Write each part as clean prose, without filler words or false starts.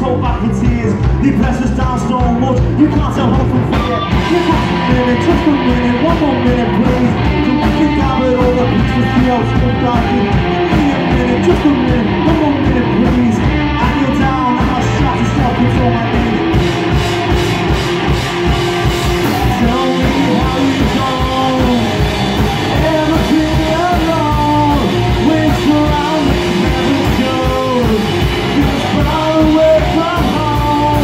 hold back in tears. They press us down so much, you can't tell hope from fear. Just a minute, one more minute please. So we can gather all the pieces, see how it's all darkened. Give me a minute, just a minute, one more minute please. I kneel down and I start to self-control my knees. Tell me how you don't ever feel alone. When surrounded, never shows. You're far away from home.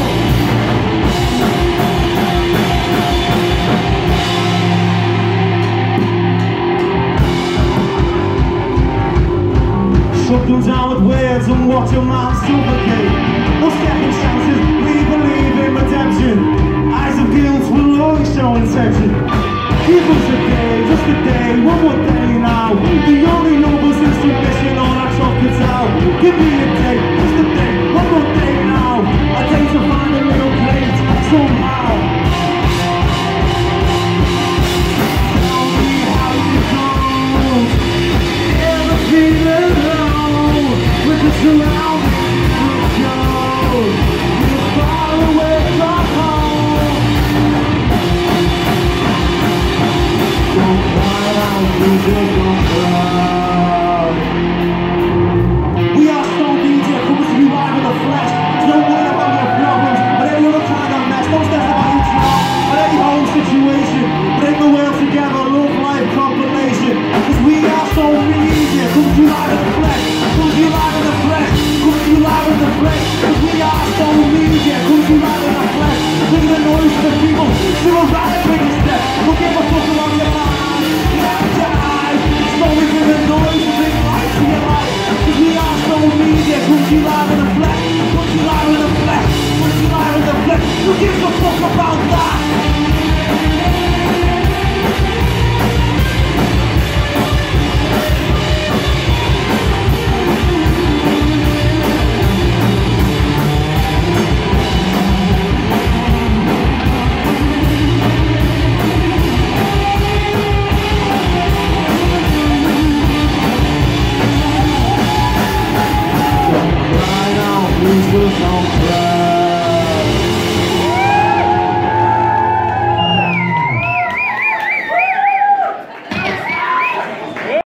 Shut them down with words and watch your mind suffocate. No second chances, we believe in redemption. Eyes of guilt will always show intention. Give us a day, just a day, one more day now. The only nobles in submission on our chocolates out. Give me a day, just a day, one more day now. A day to find a little place, somehow. Tell me how you don't ever feel alone. With the surroundings of shows. You're far away from home. Don't cry out,